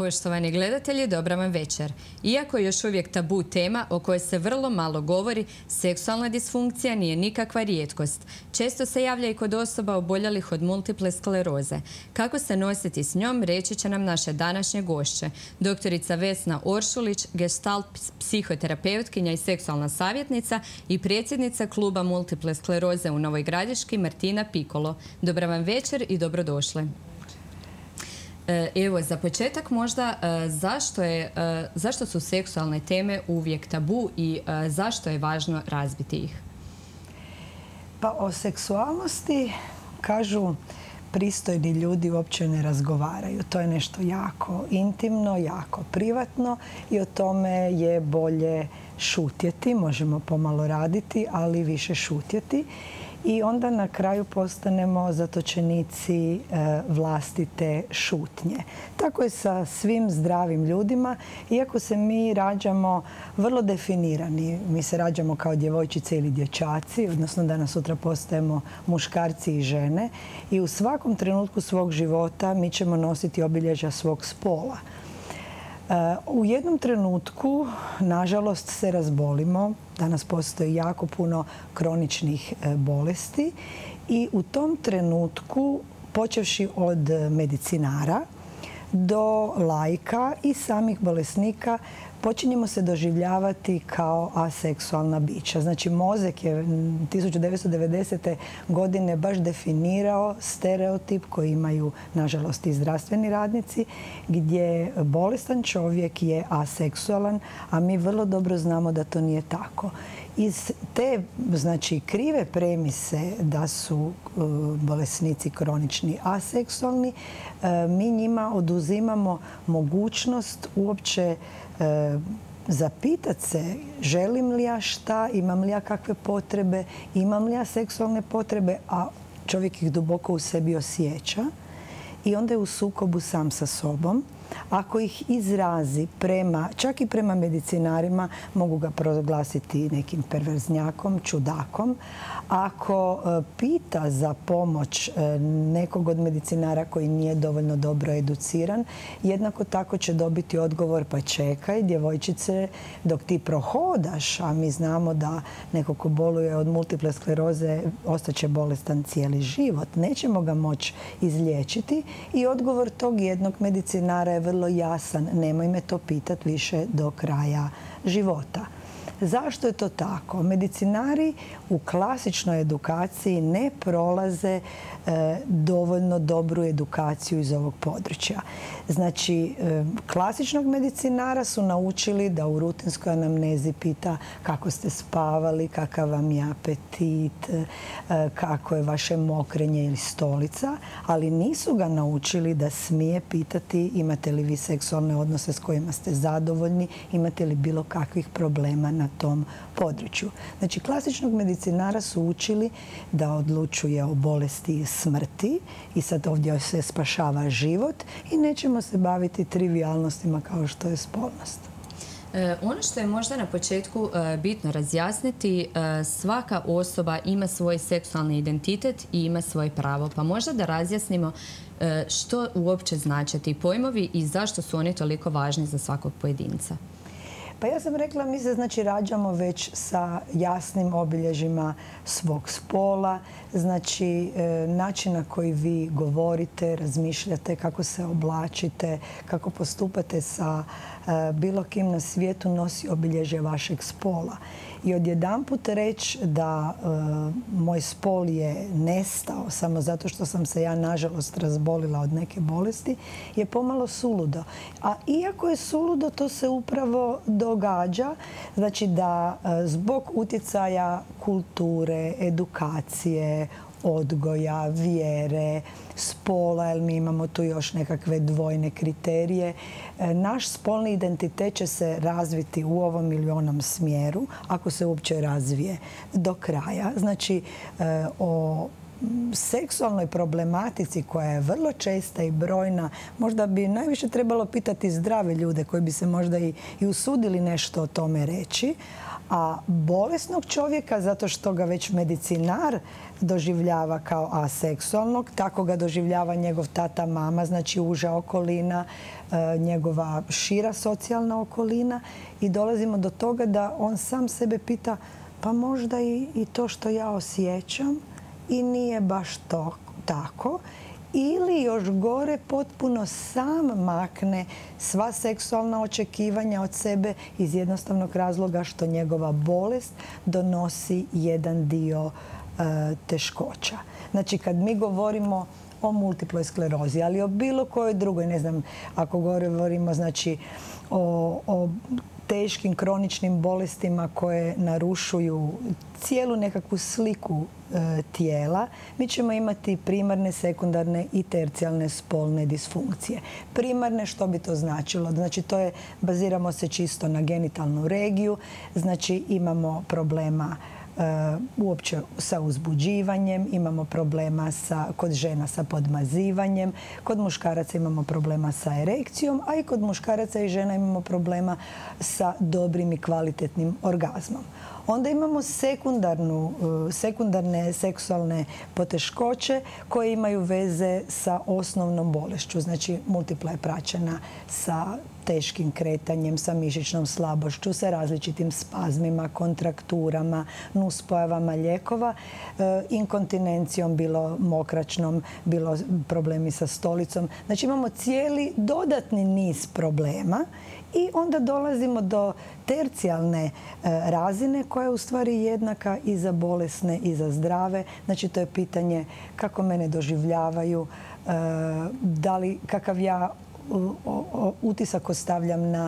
Poštovani gledatelji, dobra vam večer. Iako je još uvijek tabu tema o kojoj se vrlo malo govori, seksualna disfunkcija nije nikakva rijetkost. Često se javlja i kod osoba oboljelih od multiple skleroze. Kako se nositi s njom, reći će nam naše današnje gošće. Doktorica Vesna Oršulić, gestalt psihoterapeutkinja i seksualna savjetnica i predsjednica kluba multiple skleroze u Novoj Gradiški Martina Pikolo. Dobra vam večer i dobrodošli. Evo, za početak možda zašto su seksualne teme uvijek tabu i zašto je važno razbiti ih? Pa o seksualnosti, kažu, pristojni ljudi uopće ne razgovaraju. To je nešto jako intimno, jako privatno i o tome je bolje šutjeti. Možemo pomalo raditi, ali više šutjeti. I onda na kraju postanemo zatočenici vlastite šutnje. Tako je sa svim zdravim ljudima. Iako se mi rađamo vrlo definirani, mi se rađamo kao djevojčice ili dječaci, odnosno danas sutra postajemo muškarci i žene. I u svakom trenutku svog života mi ćemo nositi obilježja svog spola. U jednom trenutku, nažalost, se razbolimo. Danas postoji jako puno kroničnih bolesti i u tom trenutku, počevši od medicinara do laika i samih bolesnika, počinjemo se doživljavati kao aseksualna bića. Znači, mozak je 1990. godine baš definirao stereotip koji imaju, nažalost, i zdravstveni radnici, gdje bolestan čovjek je aseksualan, a mi vrlo dobro znamo da to nije tako. Iz te, znači, krive premise da su bolesnici kronični aseksualni, mi njima oduzimamo mogućnost uopće zapitati se želim li ja šta, imam li ja kakve potrebe, imam li ja seksualne potrebe, a čovjek ih duboko u sebi osjeća i onda je u sukobu sam sa sobom. Ako ih izrazi čak i prema medicinarima, mogu ga proglasiti nekim perverznjakom, čudakom. Ako pita za pomoć nekog od medicinara koji nije dovoljno dobro educiran, jednako tako će dobiti odgovor: pa čekaj, djevojčice, dok ti prohodaš, a mi znamo da neko ko boluje od multiple skleroze ostaće bolestan cijeli život, nećemo ga moći izliječiti. I odgovor tog jednog medicinara je vrlo jasan: nemoj me to pitati više do kraja života. Zašto je to tako? Medicinari u klasičnoj edukaciji ne prolaze dovoljno dobru edukaciju iz ovog područja. Znači, klasičnog medicinara su naučili da u rutinskoj anamnezi pita kako ste spavali, kakav vam je apetit, kako je vaše mokrenje ili stolica, ali nisu ga naučili da smije pitati imate li vi seksualne odnose s kojima ste zadovoljni, imate li bilo kakvih problema na tom području. Znači, klasičnog medicinara su učili da odlučuje o bolesti i smrti i sad ovdje se spašava život i nećemo se baviti trivijalnostima kao što je spolnost. Ono što je možda na početku bitno razjasniti, svaka osoba ima svoj seksualni identitet i ima svoje pravo. Pa možda da razjasnimo što uopće znače ti pojmovi i zašto su oni toliko važni za svakog pojedinca. Pa ja sam rekla, mi se znači rađamo već sa jasnim obilježjima svog spola, znači način na koji vi govorite, razmišljate, kako se oblačite, kako postupate sa bilo kim na svijetu nosi obilježje vašeg spola. I odjedanput reći da moj spol je nestao samo zato što sam se ja, nažalost, razbolila od neke bolesti je pomalo suludo. A iako je suludo, to se upravo događa. Znači da zbog utjecaja kulture, edukacije, odgoja, vjere, spola, jer mi imamo tu još nekakve dvojne kriterije. Naš spolni identitet će se razviti u ovom ili onom smjeru, ako se uopće razvije do kraja. Znači, o seksualnoj problematici koja je vrlo česta i brojna, možda bi najviše trebalo pitati zdrave ljude koji bi se možda i usudili nešto o tome reći, A bolesnog čovjeka, zato što ga već medicinar doživljava kao aseksualnog, tako ga doživljava njegov tata, mama, znači uža okolina, njegova šira socijalna okolina i dolazimo do toga da on sam sebe pita pa možda i to što ja osjećam i nije baš to tako. Ili još gore, potpuno sam makne sva seksualna očekivanja od sebe iz jednostavnog razloga što njegova bolest donosi jedan dio teškoća. Znači, kad mi govorimo o multiploj sklerozi, ali o bilo kojoj drugoj, ne znam, ako govorimo znači o teškim kroničnim bolestima koje narušuju cijelu nekakvu sliku tijela, mi ćemo imati primarne, sekundarne i tercijalne spolne disfunkcije. Primarne, što bi to značilo? Znači, baziramo se čisto na genitalnu regiju, znači imamo problema uopće sa uzbuđivanjem, imamo problema kod žena sa podmazivanjem, kod muškaraca imamo problema sa erekcijom, a i kod muškaraca i žena imamo problema sa dobrim i kvalitetnim orgazmom. Onda imamo sekundarne seksualne poteškoće koje imaju veze sa osnovnom bolešću. Znači, multipla je praćena sa teškim kretanjem, sa mišićnom slabošću, sa različitim spazmima, kontrakturama, nuspojavama lijekova, inkontinencijom, bilo mokračnom, bilo problemi sa stolicom. Znači, imamo cijeli dodatni niz problema i onda dolazimo do tercijalne razine koja je u stvari jednaka i za bolesne i za zdrave. Znači, to je pitanje kako mene doživljavaju, kakav ja utisak ostavljam na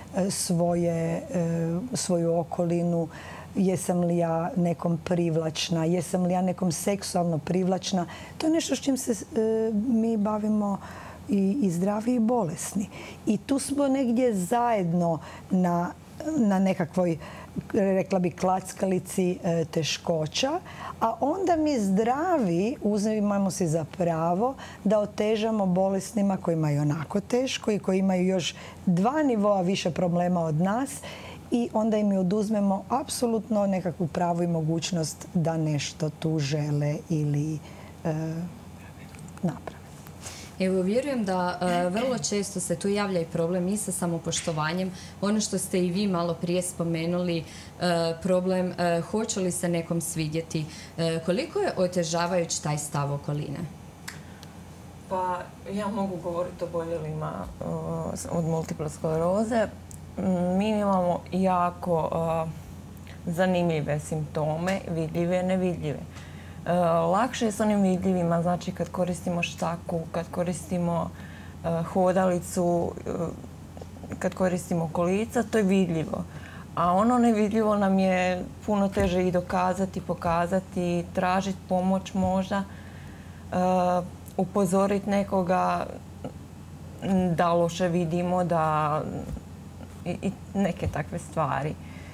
svoju okolinu, jesam li ja nekom privlačna, jesam li ja nekom seksualno privlačna. To je nešto s čim se mi bavimo i zdravi i bolesni. I tu smo negdje zajedno na nekakvoj, rekla bi, klackalici teškoća, a onda mi zdravi uzimamo si za pravo da otežamo bolesnima koji imaju onako teško i koji imaju još 2 nivoa više problema od nas i onda im oduzmemo apsolutno nekakvu pravu i mogućnost da nešto tu žele ili naprave. Evo, vjerujem da vrlo često se tu javlja i problem i sa samopoštovanjem. Ono što ste i vi malo prije spomenuli, problem hoće li se nekom svidjeti. Koliko je otežavajući taj stav okoline? Pa ja mogu govoriti o boljelima od multiple skleroze. Mi imamo jako zanimljive simptome, vidljive i nevidljive. Lakše je s onim vidljivima, znači kad koristimo štaku, kad koristimo hodalicu, kad koristimo kolica, to je vidljivo. A ono nevidljivo nam je puno teže i dokazati, pokazati, tražiti pomoć možda, upozoriti nekoga da loše vidimo, i neke takve stvari.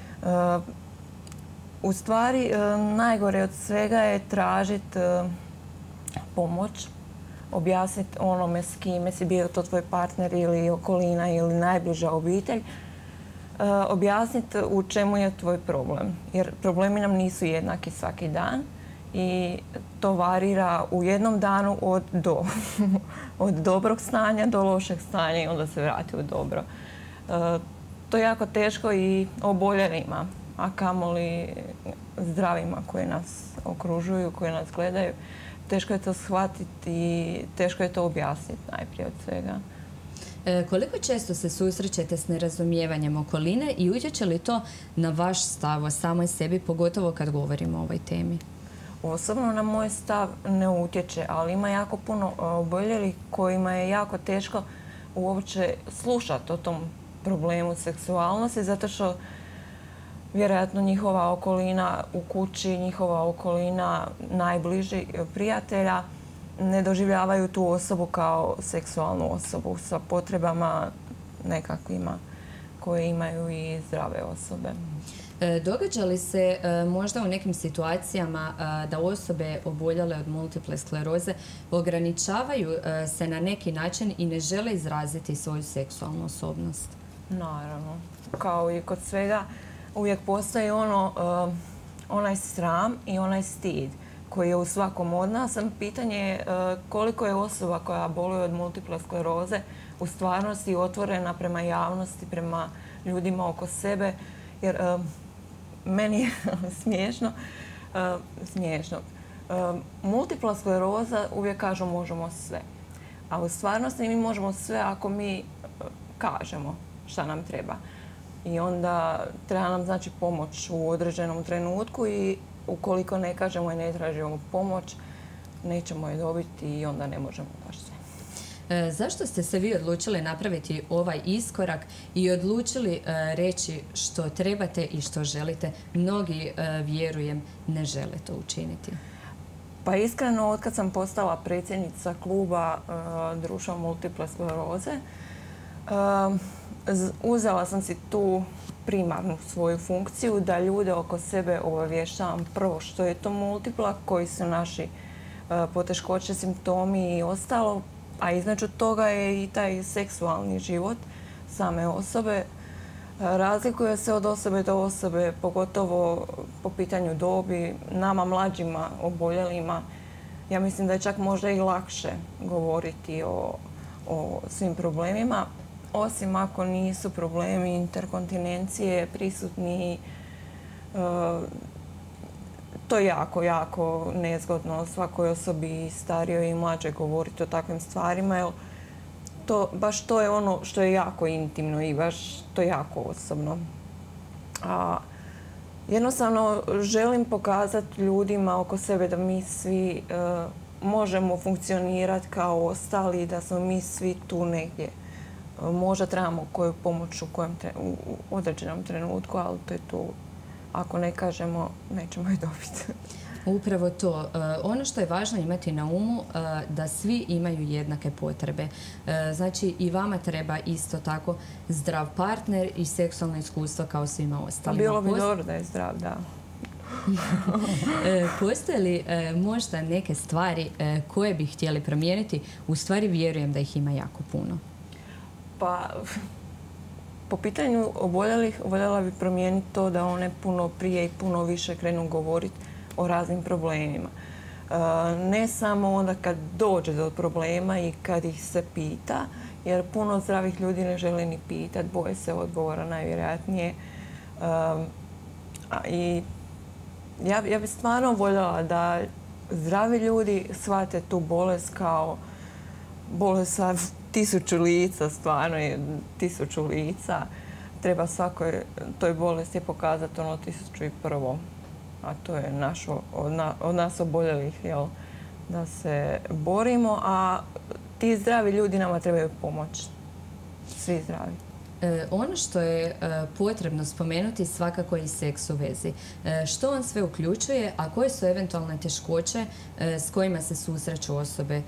U stvari, najgore od svega je tražiti pomoć, objasniti onome s kime si, bio to tvoj partner ili okolina ili najbliža obitelj, objasniti u čemu je tvoj problem. Jer problemi nam nisu jednaki svaki dan i to varira u jednom danu od dobrog stanja do lošeg stanja i onda se vrati u dobro. To je jako teško i oboljelima, a kamoli zdravima koji nas okružuju, koji nas gledaju. Teško je to shvatiti i teško je to objasniti najprije od svega. Koliko često se susrećete s nerazumijevanjem okoline i utječe li to na vaš stav o samoj sebi, pogotovo kad govorimo o ovoj temi? Osobno na moj stav ne utječe, ali ima jako puno oboljelih kojima je jako teško uopće slušati o tom problemu seksualnosti, zato što vjerojatno njihova okolina u kući, njihova okolina najbliži prijatelja ne doživljavaju tu osobu kao seksualnu osobu sa potrebama nekakvima koje imaju i zdrave osobe. Događa li se možda u nekim situacijama da osobe oboljele od multiple skleroze ograničavaju se na neki način i ne žele izraziti svoju seksualnu osobnost? Naravno. Kao i kod svega, uvijek postoji onaj sram i onaj stid koji je u svakom od nas. Pitanje je koliko je osoba koja boluje od multiple skleroze u stvarnosti otvorena prema javnosti, prema ljudima oko sebe. Jer meni je smiješno. Multipla skleroza uvijek kažu možemo sve. A u stvarnosti mi možemo sve ako mi kažemo šta nam treba. I onda treba nam znači pomoć u određenom trenutku i ukoliko ne kažemo i ne tražimo pomoć, nećemo je dobiti i onda ne možemo baš sve. Zašto ste se vi odlučili napraviti ovaj iskorak i odlučili reći što trebate i što želite? Mnogi, vjerujem, ne žele to učiniti. Pa iskreno, otkad sam postala predsjednica kluba Društva multiple skleroze, uzela sam si tu primarnu svoju funkciju da ljude oko sebe obavještavam prvo što je to multipla, koji su naši poteškoće, simptomi i ostalo, a između toga je i taj seksualni život same osobe. Razlikuje se od osobe do osobe, pogotovo po pitanju dobi. Nama mlađima oboljelima, ja mislim da je čak možda i lakše govoriti o svim problemima, osim ako nisu problemi interkontinencije prisutni. To je jako nezgodno svakoj osobi, starijoj i mlađoj, govoriti o takvim stvarima, jer baš to je ono što je jako intimno i baš to je jako osobno. Jednostavno želim pokazati ljudima oko sebe da mi svi možemo funkcionirati kao ostali, da smo mi svi tu negdje. Možda trebamo koju pomoć u određenom trenutku, ali to je tu. Ako ne kažemo, nećemo je dobiti. Upravo to. Ono što je važno imati na umu, da svi imaju jednake potrebe. Znači i vama treba isto tako zdrav partner i seksualno iskustvo kao svima ostalima. Bilo bi dobro da je zdrav, da. Postoje li možda neke stvari koje bi htjeli promijeniti? U stvari vjerujem da ih ima jako puno. Pa, po pitanju oboljelih, voljela bi promijeniti to da one puno prije i puno više krenu govoriti o raznim problemima. Ne samo onda kad dođe do problema i kad ih se pita, jer puno zdravih ljudi ne žele ni pitati, boje se odgovora najvjerojatnije. I ja bih stvarno voljela da zdravi ljudi shvate tu bolest kao bolest sa 1000 lica, stvarno je 1000 lica. Treba svakoj toj bolesti pokazati ono 1001. A to je od nas oboljelih, da se borimo, a ti zdravi ljudi nama trebaju pomoć. Svi zdravi. Ono što je potrebno spomenuti svakako i seks u vezi. Što on sve uključuje, a koje su eventualne teškoće s kojima se susreću osobe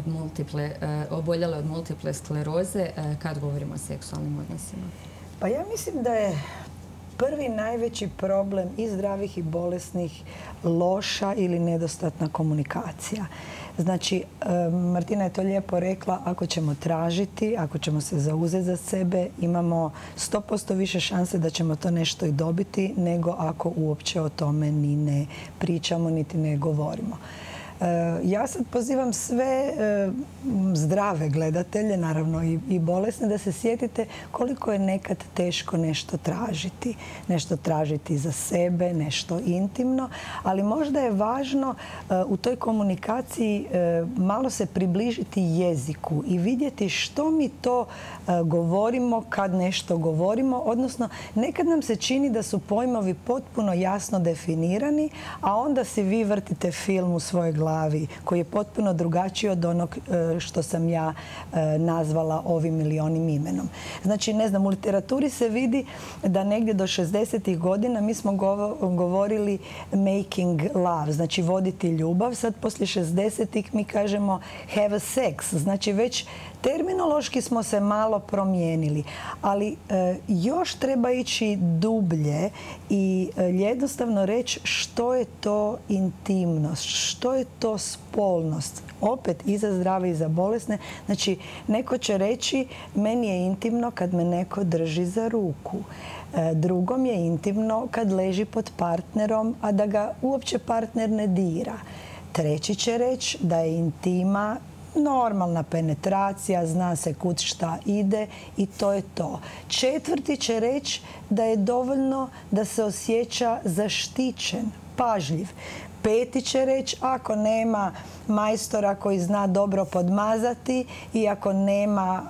oboljele od multiple skleroze kad govorimo o seksualnim odnosima? Pa ja mislim da je prvi najveći problem i zdravih i bolesnih loša ili nedostatna komunikacija. Znači, Martina je to lijepo rekla, ako ćemo tražiti, ako ćemo se zauzeti za sebe, imamo 100% više šanse da ćemo to nešto i dobiti nego ako uopće o tome ni ne pričamo niti ne govorimo. Ja sad pozivam sve zdrave gledatelje, naravno i bolesne, da se sjetite koliko je nekad teško nešto tražiti. Nešto tražiti za sebe, nešto intimno, ali možda je važno u toj komunikaciji malo se približiti jeziku i vidjeti što mi to govorimo kad nešto govorimo, odnosno nekad nam se čini da su pojmovi potpuno jasno definirani, a onda si vi vrtite film u svojoj glavi koji je potpuno drugačiji od onog što sam ja nazvala ovim ili onim imenom. Znači, ne znam, u literaturi se vidi da negdje do 60. godina mi smo govorili making love, znači voditi ljubav. Sad poslije 60. mi kažemo have a sex, znači već terminološki smo se malo promijenili, ali još treba ići dublje i jednostavno reći što je to intimnost, što je to spolnost. Opet i za zdrave i za bolesne. Znači, neko će reći meni je intimno kad me neko drži za ruku. Drugom je intimno kad leži pod partnerom, a da ga uopće partner ne dira. Treći će reći da je intima normalna penetracija, zna se kud šta ide i to je to. Četvrti će reći da je dovoljno da se osjeća zaštićen, pažljiv. Peti će reći ako nema majstora koji zna dobro podmazati i ako nema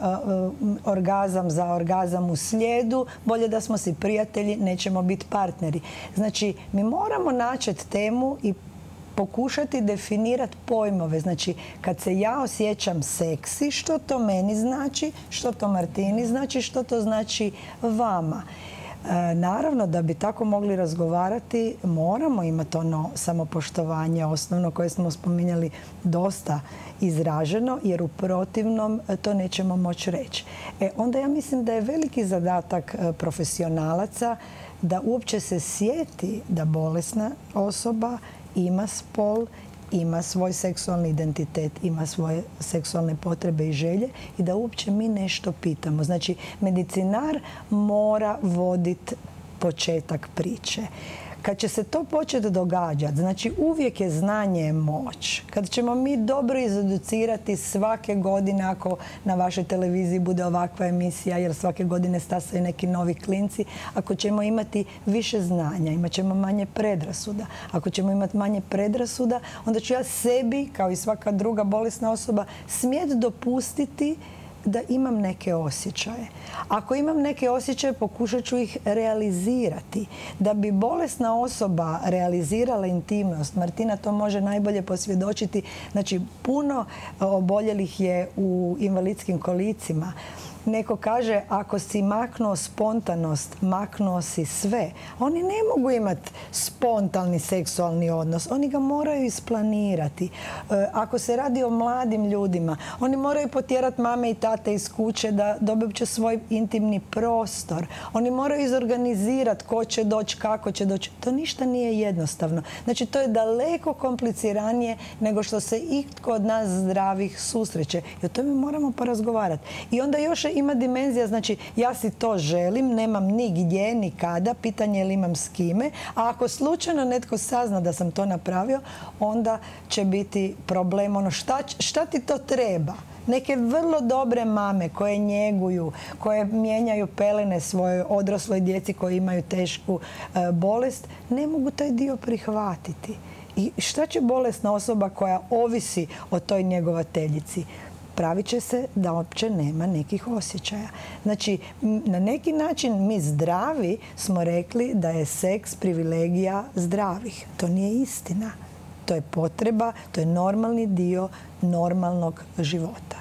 orgazam za orgazam u slijedu, bolje da smo si prijatelji, nećemo biti partneri. Znači, mi moramo načeti temu i pokušati definirati pojmove. Znači, kad se ja osjećam seksi, što to meni znači, što to Martini znači, što to znači vama. Naravno, da bi tako mogli razgovarati, moramo imati ono samopoštovanje osnovno koje smo spominjali dosta izraženo, jer u protivnom to nećemo moći reći. Onda ja mislim da je veliki zadatak profesionalaca da uopće se sjeti da bolesna osoba ima spol, ima svoj seksualni identitet, ima svoje seksualne potrebe i želje i da uopće mi nešto pitamo. Znači, medicinar mora voditi početak priče. Kad će se to početi događati, znači uvijek je znanje moć. Kad ćemo mi dobro izeducirati svake godine, ako na vašoj televiziji bude ovakva emisija, jer svake godine stasaju neki novi klinci, ako ćemo imati više znanja, imat ćemo manje predrasuda. Ako ćemo imati manje predrasuda, onda ću ja sebi, kao i svaka druga bolesna osoba, smjeti dopustiti da imam neke osjećaje. Ako imam neke osjećaje, pokušat ću ih realizirati. Da bi bolesna osoba realizirala intimnost, Martina to može najbolje posvjedočiti, znači puno oboljelih je u invalidskim kolicima. Neko kaže, ako si maknuo spontanost, maknuo si sve. Oni ne mogu imati spontani seksualni odnos. Oni ga moraju isplanirati. Ako se radi o mladim ljudima, oni moraju potjerati mame i tate iz kuće da dobiju svoj intimni prostor. Oni moraju izorganizirati ko će doći, kako će doći. To ništa nije jednostavno. Znači, to je daleko kompliciranije nego što se itko od nas zdravih susreće. I o tome moramo porazgovarati. I onda još ima dimenzija, znači ja si to želim, nemam ni gdje, ni kada, pitanje je li imam s kime, a ako slučajno netko sazna da sam to napravio, onda će biti problem. Ono, šta ti to treba? Neke vrlo dobre mame koje njeguju, koje mijenjaju pelene svojoj odrasloj djeci koji imaju tešku bolest, ne mogu taj dio prihvatiti. I šta će bolesna osoba koja ovisi o toj njegovateljici? Pravit će se da uopće nema nekih osjećaja. Znači, na neki način mi zdravi smo rekli da je seks privilegija zdravih. To nije istina. To je potreba, to je normalni dio normalnog života.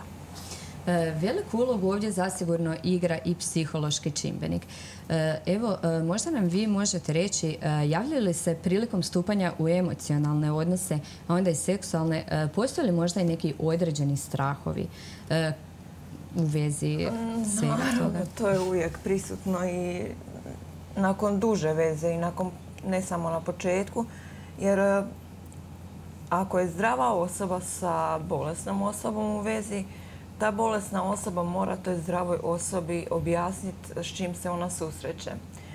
Veliku ulogu ovdje zasigurno igra i psihološki čimbenik. Evo, možda nam vi možete reći, javljaju li se prilikom stupanja u emocionalne odnose, a onda i seksualne, postoje li možda i neki određeni strahovi u vezi svega toga? To je uvijek prisutno i nakon duže veze i nakon, ne samo na početku, jer ako je zdrava osoba sa bolesnom osobom u vezi, ta bolesna osoba mora toj zdravoj osobi objasniti s čim se ona susreće.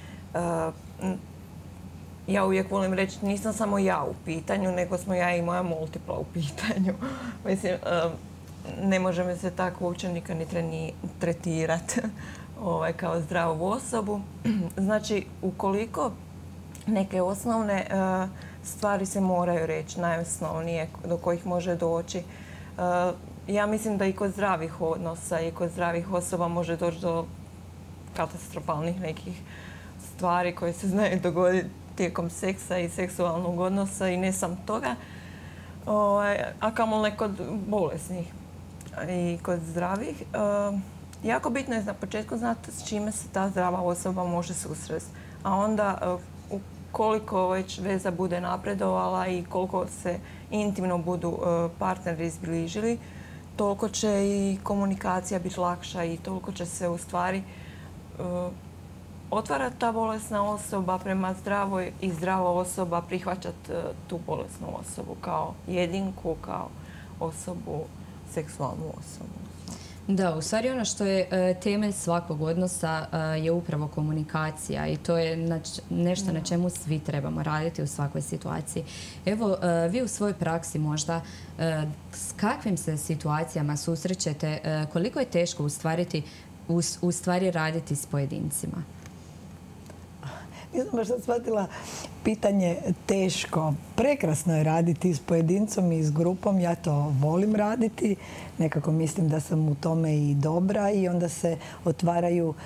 Ja uvijek volim reći, nisam samo ja u pitanju, nego smo ja i moja multipla u pitanju. Mislim, ne može me se tako uopće nikad ni tretirati kao zdravu osobu. Znači, ukoliko neke osnovne stvari se moraju reći, najosnovnije do kojih može doći, ja mislim da i kod zdravih odnosa i kod zdravih osoba može doći do katastrofalnih nekih stvari koje se znaju dogoditi tijekom seksa i seksualnog odnosa i ne sam toga, a kamoli kod bolesnih i kod zdravih. Jako bitno je na početku znati s čime se ta zdrava osoba može susresti, a onda koliko već veza bude napredovala i koliko se intimno budu partneri izbližili, toliko će i komunikacija biti lakša i toliko će se u stvari otvara ta bolesna osoba prema zdravoj i zdrava osoba prihvaćati tu bolesnu osobu kao jedinku, kao osobu, seksualnu osobu. Da, u stvari ono što je temelj svakog odnosa je upravo komunikacija i to je nešto na čemu svi trebamo raditi u svakoj situaciji. Evo, vi u svojoj praksi možda s kakvim se situacijama susrećete, koliko je teško u stvari raditi s pojedincima? Nisam baš sad shvatila pitanje teško. Prekrasno je raditi s pojedincom i s grupom. Ja to volim raditi. Nekako mislim da sam u tome i dobra i onda se otvaraju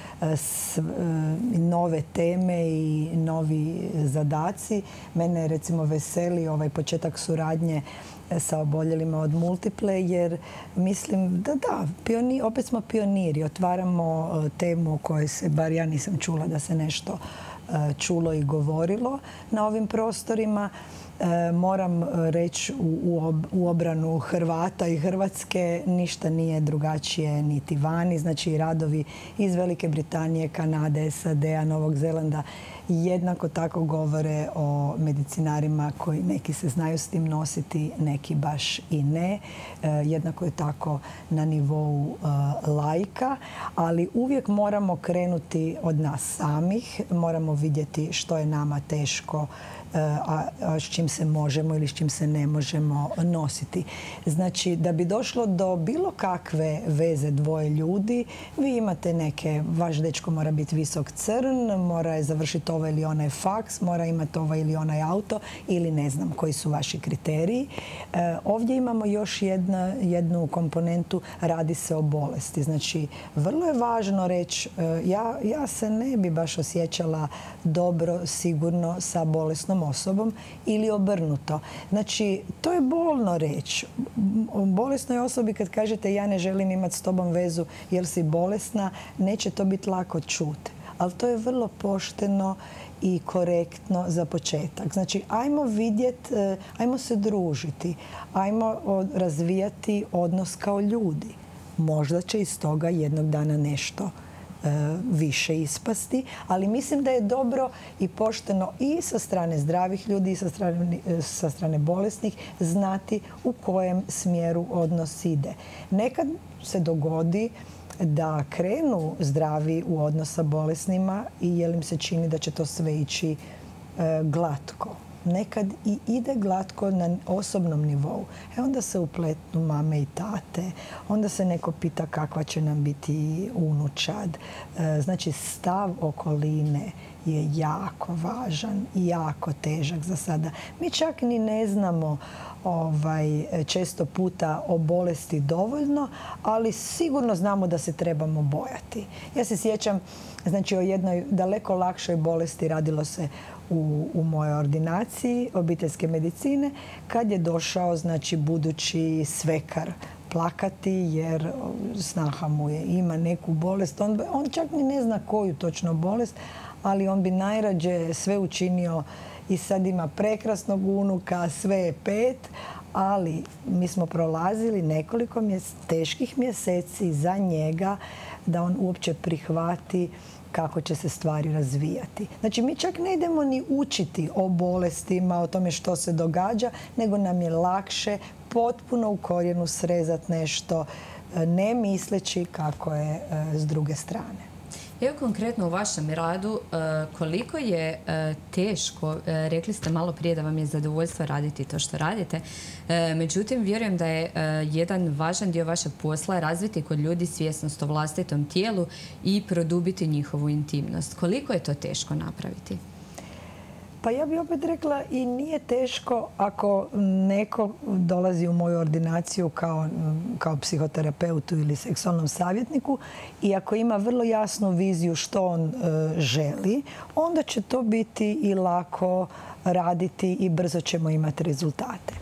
nove teme i novi zadaci. Mene recimo veseli ovaj početak suradnje sa oboljelima od multiple jer mislim da opet smo pioniri. Otvaramo temu o kojoj se, bar ja nisam čula da se nešto čulo i govorilo na ovim prostorima. Moram reći u obranu Hrvata i Hrvatske ništa nije drugačije niti vani. Znači radovi iz Velike Britanije, Kanade, SAD-a, Novog Zelanda jednako tako govore o medicinarima koji neki se znaju s tim nositi, neki baš i ne. Jednako je tako na nivou laika, ali uvijek moramo krenuti od nas samih. Moramo vidjeti što je nama teško, a s čim se možemo ili s čim se ne možemo nositi. Znači, da bi došlo do bilo kakve veze dvoje ljudi, vi imate neke, vaš dečko mora biti visok crn, mora je završiti ovaj ili onaj faks, mora imati ovaj ili onaj auto ili ne znam koji su vaši kriteriji. Ovdje imamo još jednu komponentu, radi se o bolesti. Znači, vrlo je važno reći, ja se ne bi baš osjećala dobro, sigurno sa bolesnom osobom ili obrnuto. Znači, to je bolno reći. O bolesnoj osobi kad kažete ja ne želim imati s tobom vezu jer si bolesna, neće to biti lako čuti. Ali to je vrlo pošteno i korektno za početak. Znači, ajmo vidjeti, ajmo se družiti, ajmo razvijati odnos kao ljudi. Možda će iz toga jednog dana nešto više ispasti, ali mislim da je dobro i pošteno i sa strane zdravih ljudi i sa strane bolesnih znati u kojem smjeru odnos ide. Nekad se dogodi da krenu zdravi u odnos sa bolesnima i jer im se čini da će to sve ići glatko. Nekad i ide glatko na osobnom nivou. Onda se upletnu mame i tate. Onda se neko pita kakva će nam biti unučad. Znači, stav okoline je jako važan i jako težak za sada. Mi čak ni ne znamo često puta o bolesti dovoljno, ali sigurno znamo da se trebamo bojati. Ja se sjećam, znači, o jednoj daleko lakšoj bolesti radilo se u mojoj ordinaciji obiteljske medicine kad je došao, znači, budući svekar plakati jer snaha mu ima neku bolest. On čak ni ne zna koju točno bolest, ali on bi najrađe sve učinio i sad ima prekrasnog unuka, sve je 5, ali mi smo prolazili nekoliko teških mjeseci za njega da on uopće prihvati kako će se stvari razvijati. Znači, mi čak ne idemo ni učiti o bolestima, o tome što se događa, nego nam je lakše potpuno u korijenu srezati nešto, ne misleći kako je s druge strane. Evo konkretno u vašem radu, koliko je teško, rekli ste malo prije da vam je zadovoljstvo raditi to što radite, međutim vjerujem da je jedan važan dio vašeg posla razviti kod ljudi svjesnost o vlastitom tijelu i produbiti njihovu intimnost. Koliko je to teško napraviti? Pa ja bih opet rekla i nije teško ako neko dolazi u moju ordinaciju kao psihoterapeutu ili seksualnom savjetniku i ako ima vrlo jasnu viziju što on želi, onda će to biti i lako raditi i brzo ćemo imati rezultate.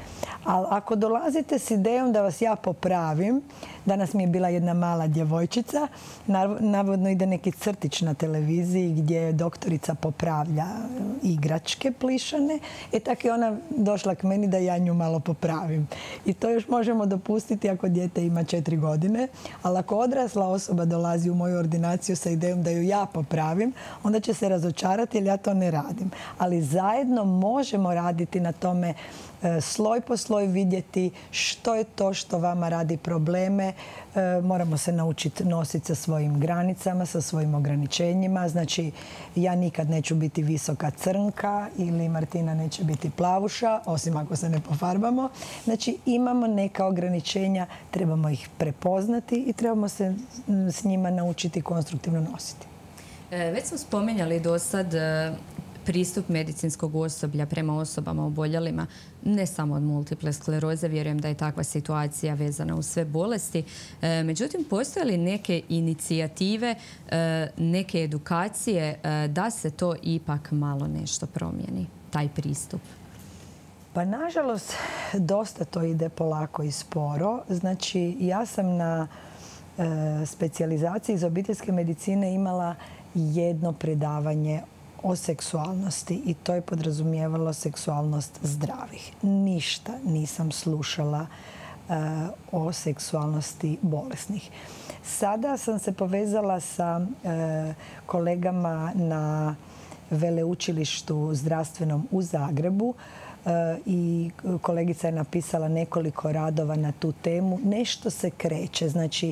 Ali ako dolazite s idejom da vas ja popravim, danas mi je bila jedna mala djevojčica, navodno ide neki crtić na televiziji gdje doktorica popravlja igračke plišane. Tako je ona došla k meni da ja nju malo popravim. I to još možemo dopustiti ako dijete ima 4 godine, ali ako odrasla osoba dolazi u moju ordinaciju sa idejom da ju ja popravim, onda će se razočarati jer ja to ne radim. Ali zajedno možemo raditi na tome, sloj po sloj vidjeti što je to što vama radi probleme. Moramo se naučiti nositi sa svojim granicama, sa svojim ograničenjima. Znači, ja nikad neću biti visoka crnka ili Martina neće biti plavuša, osim ako se ne pofarbamo. Znači, imamo neka ograničenja, trebamo ih prepoznati i trebamo se s njima naučiti konstruktivno nositi. Već smo spomenjali do sad pristup medicinskog osoblja prema osobama oboljelima, ne samo od multiple skleroze, vjerujem da je takva situacija vezana uz sve bolesti. Međutim, postoje li neke inicijative, neke edukacije da se to ipak malo nešto promijeni, taj pristup? Pa nažalost, dosta to ide polako i sporo. Znači, ja sam na specijalizaciji iz obiteljske medicine imala jedno predavanje o seksualnosti i to je podrazumijevalo seksualnost zdravih. Ništa nisam slušala o seksualnosti bolesnih. Sada sam se povezala sa kolegama na veleučilištu zdravstvenom u Zagrebu i kolegica je napisala nekoliko radova na tu temu. Nešto se kreće, znači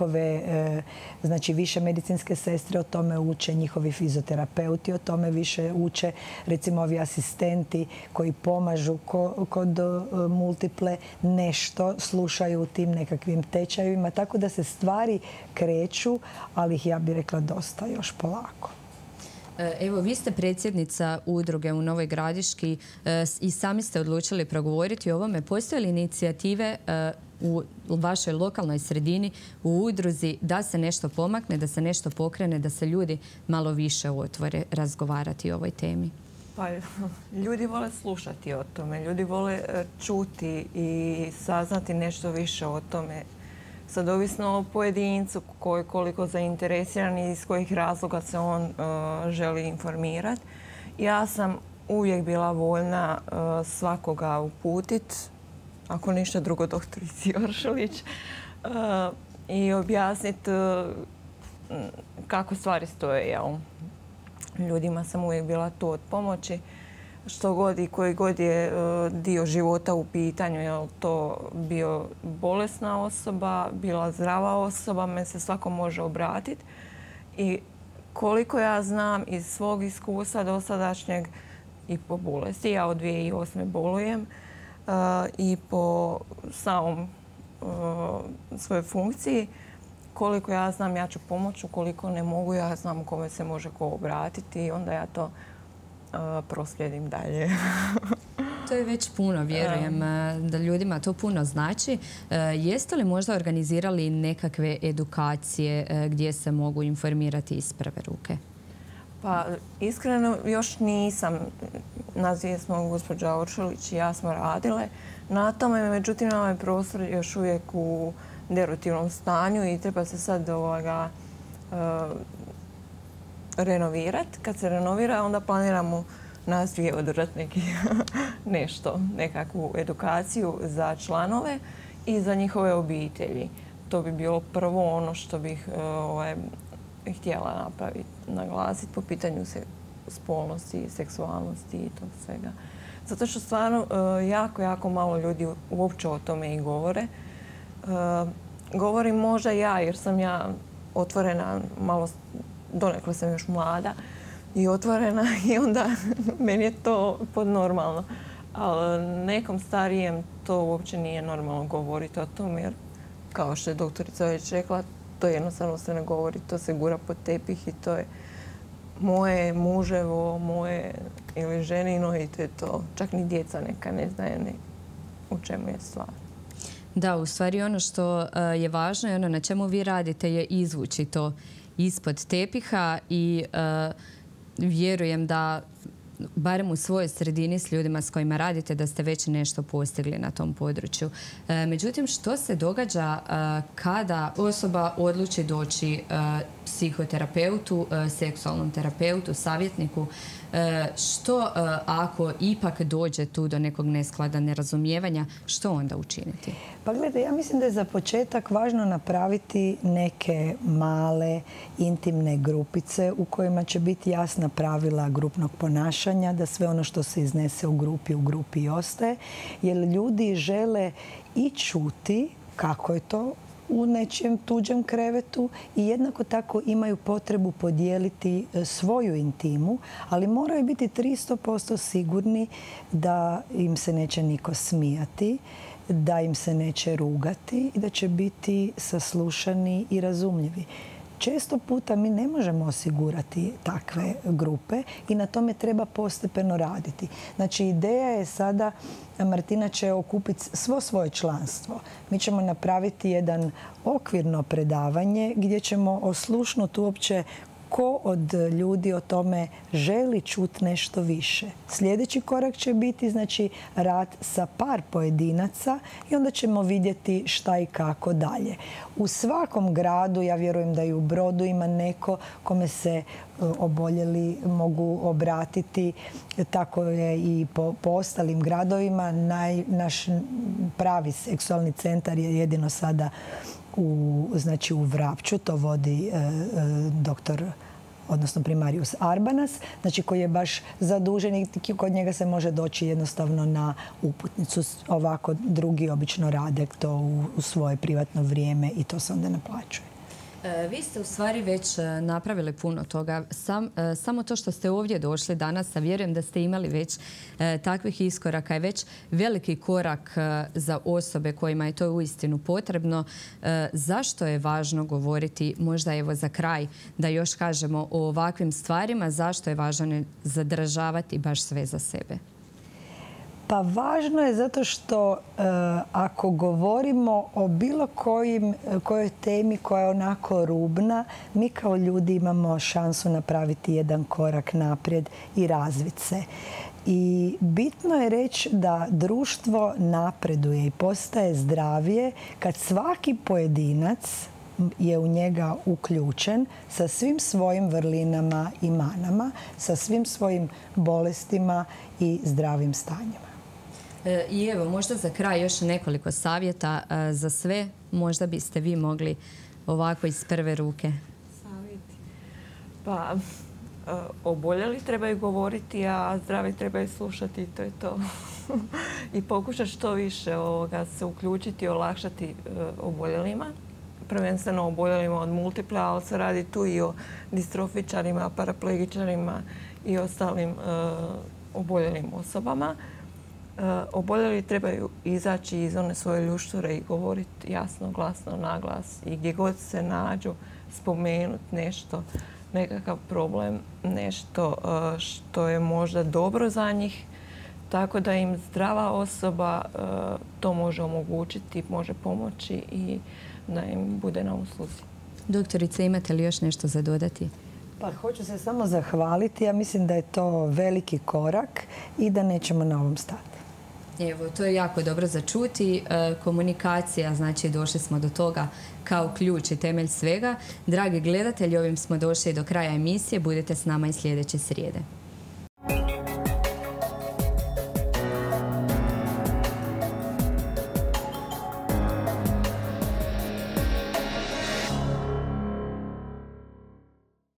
više medicinske sestre o tome uče, njihovi fizioterapeuti o tome više uče, recimo ovi asistenti koji pomažu kod multiple nešto slušaju u tim nekakvim tečajevima, tako da se stvari kreću, ali ih, ja bih rekla, dosta još polako. Evo, vi ste predsjednica udruge u Novoj Gradiški i sami ste odlučili progovoriti o ovome. Postoje li inicijative u vašoj lokalnoj sredini, u udruzi, da se nešto pomakne, da se nešto pokrene, da se ljudi malo više otvore razgovarati o ovoj temi? Pa, ljudi vole slušati o tome, ljudi vole čuti i saznati nešto više o tome. Sad, ovisno o pojedincu koliko zainteresiran i iz kojih razloga se on želi informirati. Ja sam uvijek bila voljna svakoga uputiti, ako ništa drugo doktorici Oršolić, i objasniti kako stvari stoje. Ljudima sam uvijek bila tu od pomoći. Što god i koji god je dio života u pitanju, je li to bio bolesna osoba, bila zdrava osoba, me se svako može obratiti. I koliko ja znam iz svog iskustva dosadašnjeg i po bolesti, ja od 2008. bolujem, i po samom svojoj funkciji, koliko ja znam, ja ću pomoći, ukoliko ne mogu, ja znam kome se može ko obratiti i onda ja to proslijedim dalje. To je već puno, vjerujem da ljudima to puno znači. Jeste li možda organizirali nekakve edukacije gdje se mogu informirati iz prve ruke? Pa, iskreno još nisam. Nas smo, gospođa Oršolić i ja smo radile na tome, međutim, ovaj prostor je još uvijek u derotivnom stanju i treba se sad renovirati. Kad se renovira, onda planiramo nas dvije održati nekakvu edukaciju za članove i za njihove obitelji. To bi bilo prvo ono što bih htjela napraviti, naglasiti po pitanju spolnosti, seksualnosti i tog svega. Zato što stvarno jako malo ljudi uopće o tome i govore. Govorim možda ja, jer sam ja otvorena, malo donekle sam još mlada i otvorena i onda meni je to podnormalno. Ali nekom starijem to uopće nije normalno govoriti o tom, jer kao što je doktorica već rekla, to jednostavno se ne govori, to se gura pod tepih i to je moje, muževo, moje ili ženino i to je to. Čak ni djeca neka ne znaju u čemu je stvar. Da, u stvari ono što je važno i ono na čemu vi radite je izvući to ispod tepiha i vjerujem da barem u svojoj sredini s ljudima s kojima radite, da ste već nešto postigli na tom području. Međutim, što se događa kada osoba odluči doći psihoterapeutu, seksualnom terapeutu, savjetniku? Što ako ipak dođe tu do nekog nesklada, nerazumijevanja, što onda učiniti? Pa gledajte, ja mislim da je za početak važno napraviti neke male, intimne grupice u kojima će biti jasna pravila grupnog ponašanja, da sve ono što se iznese u grupi i ostaje, jer ljudi žele i čuti kako je to u nečijem tuđem krevetu i jednako tako imaju potrebu podijeliti svoju intimu, ali moraju biti 300% sigurni da im se neće niko smijati, da im se neće rugati i da će biti saslušani i razumljivi. Često puta mi ne možemo osigurati takve grupe i na tome treba postepeno raditi. Znači, ideja je sada, Martina će okupiti svo svoje članstvo. Mi ćemo napraviti jedan okvirno predavanje gdje ćemo oslušnuti uopće ko od ljudi o tome želi čuti nešto više. Sljedeći korak će biti, znači, rad sa par pojedinaca i onda ćemo vidjeti šta i kako dalje. U svakom gradu, ja vjerujem da i u Brodu ima neko kome se oboljeli mogu obratiti. Tako je i po ostalim gradovima. Naš pravi seksualni centar je jedino sada u Vrapču, to vodi doktor, odnosno primarijus Arbanas, znači koji je baš zadužen i kod njega se može doći jednostavno na uputnicu. Ovako drugi obično rade to u svoje privatno vrijeme i to se onda naplaćuje. Vi ste u stvari već napravili puno toga. Samo to što ste ovdje došli danas, a vjerujem da ste imali već takvih iskoraka, je već veliki korak za osobe kojima je to uistinu potrebno. Zašto je važno govoriti, možda evo za kraj, da još kažemo o ovakvim stvarima, zašto je važno ne zadržavati baš sve za sebe? Pa važno je zato što ako govorimo o bilo kojoj temi koja je onako rubna, mi kao ljudi imamo šansu napraviti jedan korak naprijed i razviti se. I bitno je reći da društvo napreduje i postaje zdravije kad svaki pojedinac je u njega uključen sa svim svojim vrlinama i manama, sa svim svojim bolestima i zdravim stanjima. I evo, možda za kraj još nekoliko savjeta za sve. Možda biste vi mogli ovako iz prve ruke. Savjeti. Pa, oboljeli trebaju govoriti, a zdravi trebaju slušati i to je to. I pokušati što više se uključiti i olakšati oboljelima. Prvenstveno oboljelima od multiple, ali se radi tu i o distrofičarima, paraplegičarima i ostalim oboljelim osobama. Oboljeli trebaju izaći iz one svoje ljušture i govoriti jasno, glasno, naglas i gdje god se nađu spomenuti nešto, nekakav problem, nešto što je možda dobro za njih, tako da im zdrava osoba to može omogućiti, može pomoći i da im bude na usluzi. Doktorice, imate li još nešto za dodati? Pa hoću se samo zahvaliti. Ja mislim da je to veliki korak i da nećemo na ovom stati. Evo, to je jako dobro za čuti. Komunikacija, znači došli smo do toga kao ključ i temelj svega. Dragi gledatelji, ovim smo došli do kraja emisije. Budete s nama i sljedeće srijede.